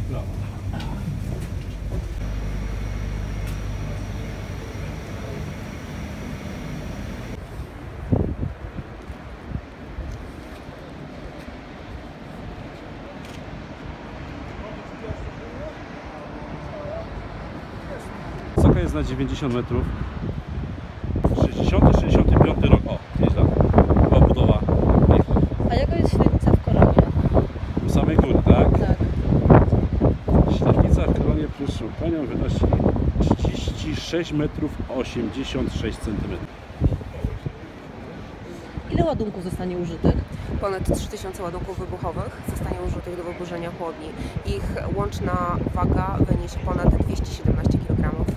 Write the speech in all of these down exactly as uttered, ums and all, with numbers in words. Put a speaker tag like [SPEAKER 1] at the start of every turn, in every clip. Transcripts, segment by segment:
[SPEAKER 1] Wysoka jest na dziewięćdziesiąt metrów. sześćdziesiąty sześćdziesiąty piąty rok. O, nieźle. Była budowa.
[SPEAKER 2] A jaka jest średnica w koronie?
[SPEAKER 1] U samej góry, tak?
[SPEAKER 2] Tak.
[SPEAKER 1] Średnica w koronie plus panią wynosi trzydzieści sześć metrów osiemdziesiąt sześć centymetrów.
[SPEAKER 2] Ile ładunków zostanie użytych?
[SPEAKER 3] Ponad trzy tysiące ładunków wybuchowych zostanie użytych do wyburzenia chłodni. Ich łączna waga wyniesie ponad dwieście siedemnaście kilogramów.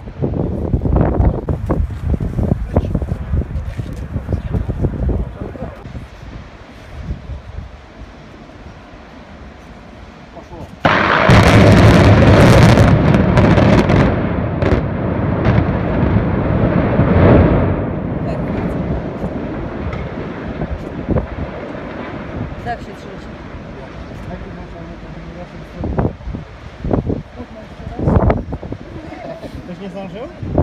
[SPEAKER 2] Tak się trzęsie.
[SPEAKER 4] Ktoś nie zdążył?